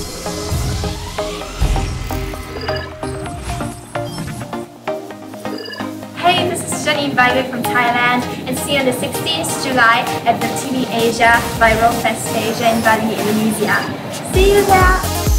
Hey, this is Jannine Weigel from Thailand, and see you on the 16th July at WebTVAsia VFA2016 in Bali, Indonesia. See you there!